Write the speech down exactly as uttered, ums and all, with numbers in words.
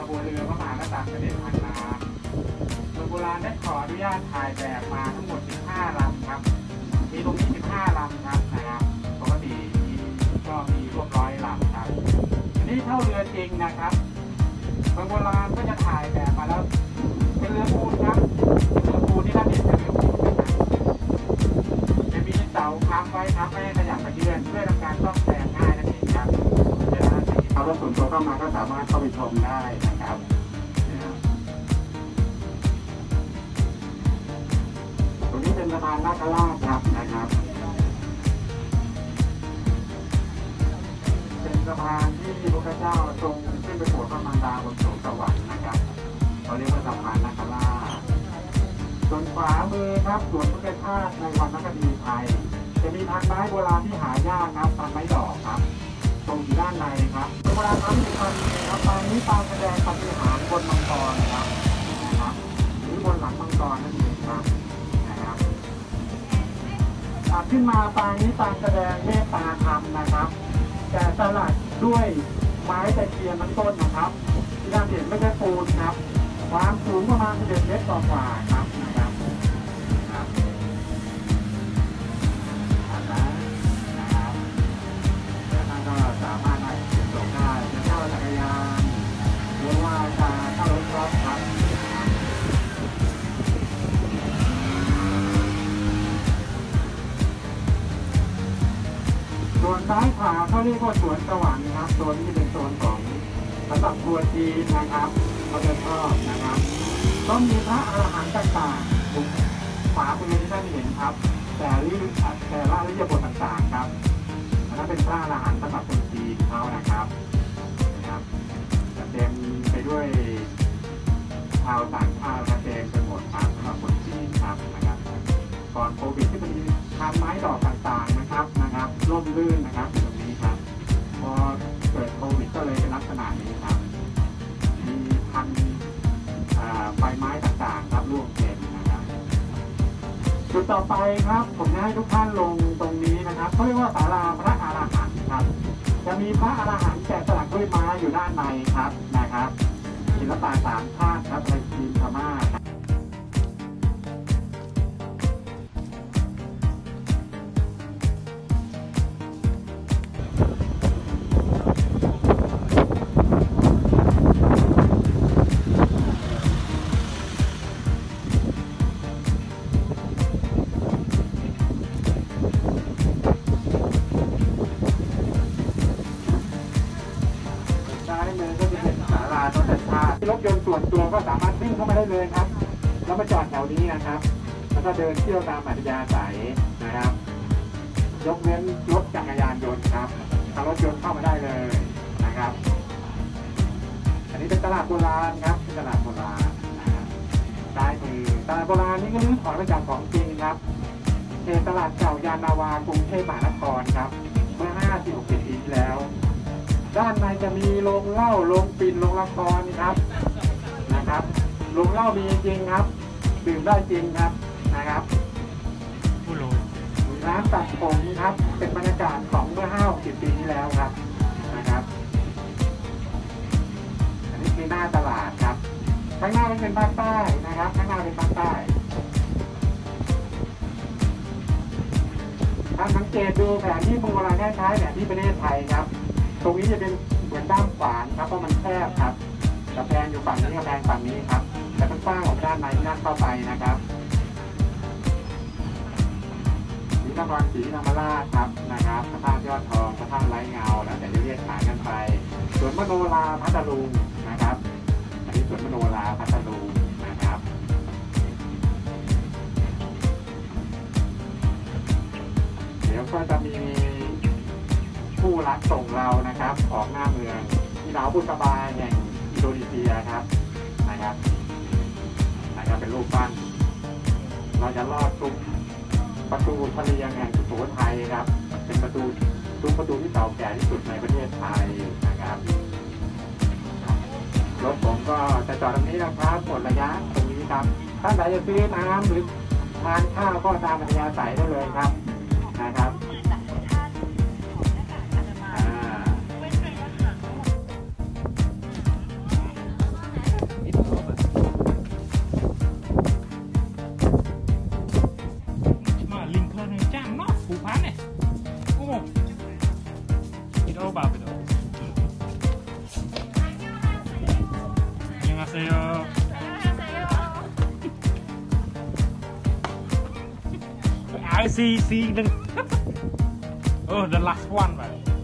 บัวเรือพระมหากษัตริย์เสด็จทางน้ำโดยโบราณได้ขออนุญาตถ่ายแบบมาทั้งหมดสิบห้าลำครับมีตรงนี้สิบห้าลำครับนะครับปกติก็มีรวมร้อยลำครับนี่เท่าเรือจริงนะครับโดยโบราณก็จะถ่ายแบบมาแล้วเป็นเรือปูนครับเรือปูนที่ท่านเห็นเป็นเรือปูนจะมีเสาค้ำไว้ครับไม่ให้ขยับขยื่นเพื่อทำการซ่อมแซมง่ายนั่นเองครับเวลาเอารถส่วนตัวเข้ามาก็สามารถเข้าไปชมได้นะครับตรงนี้เป็นสะพานนาคราชครับนะครับเป็นสะพานที่พระพุทธเจ้าทรงขึ้นไปโปรดพระมารดาบนสวงสวรรค์นะครับเขาเรียกว่าสะพานนาคราชส่วนขวามือครับสวนพระเจ้าธาตุในวันนักดีไทยจะมีพันไม้โบราณที่หายากครับพันไม้ดอกครับตรงอยู่ด้านในครับโบราณทำอยู่พันครับปางนี้ปางแสดงปฏิหารบนมังกรครับนะครับหรือบนหลังมังกรนั่นเองครับนะครับขึ้นมาปางนี้ปางแสดงเมตตาธรรมนะครับแต่สลักด้วยไม้ตะเคียนทั้งต้นนะครับที่ด้านเห็นไม่ใช่ปูนครับความสูงประมาณสิบเอ็ดเมตรกว่าครับนะครับนะครับนะครับแล้วท่านก็สามารถมาเก็บส่งได้จะเช่าจักรยานหรือว่าจะเช่ารถกอล์ฟครับส่วนซ้ายขวาเขาเรียกว่าสวนสวรรค์ครับโซนนี้เป็นโซนของสำหรับครัวจีนนะครับเขาจะชอบนะครับก็มีพระอรหันต์ต่างๆขวามือที่ท่านเห็นครับแต่ละแต่ละริยบทต่างๆครับอันนั้นเป็นพระอรหันต์สำหรับคนจีนเขานะครับนะครับจะเต็มไปด้วยชาวต่างชาติเต็มไปหมดครับสำหรับคนจีนครับนะครับก่อนโควิดที่มันมีทำไม้ดอกต่างๆนะครับนะครับร่มรื่นนะครับตรงนี้ครับพอเกิดโควิดก็เลยเป็นลักษณะนี้ครับมีพันใบไม้ต่างๆครับร่วงเต็มนะครับจุดต่อไปครับผมจะให้ทุกท่านลงตรงนี้นะครับเขาเรียกว่าศาลาพระอรหันต์ครับจะมีพระอรหันต์แกะสลักด้วยไม้อยู่ด้านในครับนะครับศิลปะสามชาติครับในจีนพม่ารถยนต์ส่วนตัวก็สามารถวิ่งเข้ามาได้เลยครับแล้วมาจอดแถวนี้นะครับแล้วก็เดินเที่ยวตามอัธยาศัยนะครับยกเว้นรถจักรยานยนต์ครับถ้ารถยนต์เข้ามาได้เลยนะครับอันนี้เป็นตลาดโบราณครับเป็นตลาดโบราณนะครับซ้ายมือตลาดโบราณนี้ก็รื้อถอนมาจากของจริงครับเขตตลาดเก่ายานนาวากรุงเทพมหานครครับเมื่อห้าสิบหกสิบปีที่แล้วด้านในจะมีโรงเหล้าโรงปิ่นโรงละครครับนะครับโรงเหล้ามีจริงครับดื่มได้จริงครับนะครับร้านตัดผมครับเป็นบรรยากาศของเมื่อห้าหกสิบปีที่แล้วครับนะครับอันนี้คือหน้าตลาดครับข้างหน้าเป็นภาคใต้นะครับข้างหน้าเป็นภาคใต้ท่านสังเกตดูแผนที่โบราณแท้ใช้แผนที่ประเทศไทยครับตรงนี้จะเป็นเหมือนด้ามขวานครับเพราะมันแคบครับกระแพงอยู่ฝั่งนี้กระแพงฝั่งนี้ครับแต่ต้องสร้างออกด้านในนั่นเข้าไปนะครับนี่นครศรีธรรมราชครับนะครับพระธาตุยอดทองพระธาตุไร้เงาแล้วแต่จะเรียกขานกันไปสวนมโนราพัทลุงนะครับอันนี้สวนมโนราพัทลุงนะครับเดี๋ยวก็จะมีผู้รักส่งเรานะครับของหน้าเมืองที่ดาวบุษบาแห่งอินโดนีเซียครับนะครับนะครับเป็นรูปปั้นเราจะลอดซุ้มประตูทะเลแห่งสุโขทัยครับเป็นประตูซุ้มประตูที่เก่าแก่ที่สุดในประเทศไทยนะครับรถผมก็จะจอดตรงนี้นะครับหมดระยะตรงนี้ครับท่านใดจะซื้อน้ำหรือทานข้าวก็ตามอัธยาศัยได้เลยครับนะครับ 안녕하세요. I see see the oh the last one, man.